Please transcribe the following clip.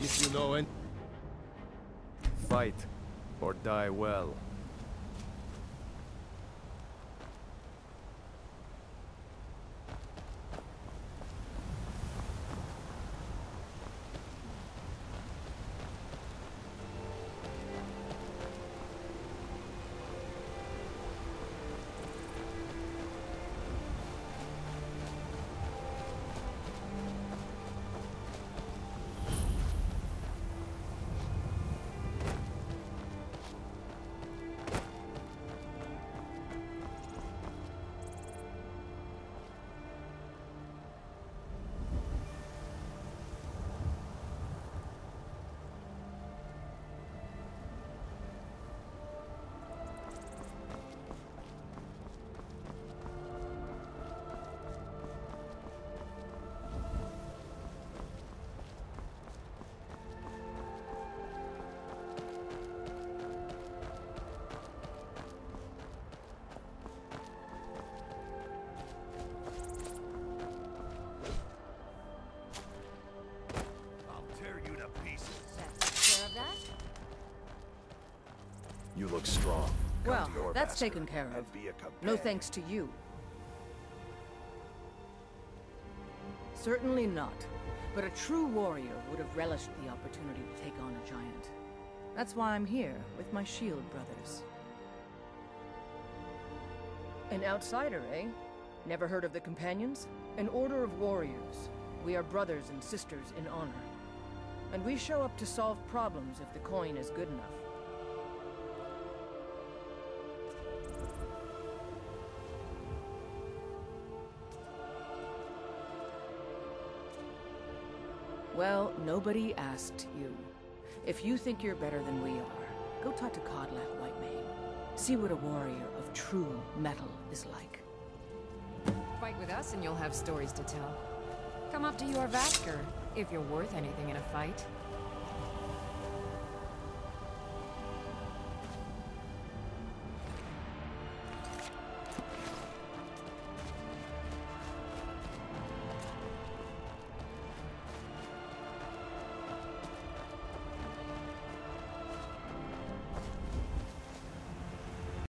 If you know any... Fight, or die well. You look strong. Well, that's taken care of. No thanks to you. Certainly not. But a true warrior would have relished the opportunity to take on a giant. That's why I'm here, with my shield brothers. An outsider, eh? Never heard of the Companions? An order of warriors. We are brothers and sisters in honor. And we show up to solve problems if the coin is good enough. Well, nobody asked you. If you think you're better than we are, go talk to Kodlak Whitemane. See what a warrior of true metal is like. Fight with us and you'll have stories to tell. Come up to Jorrvaskr, if you're worth anything in a fight.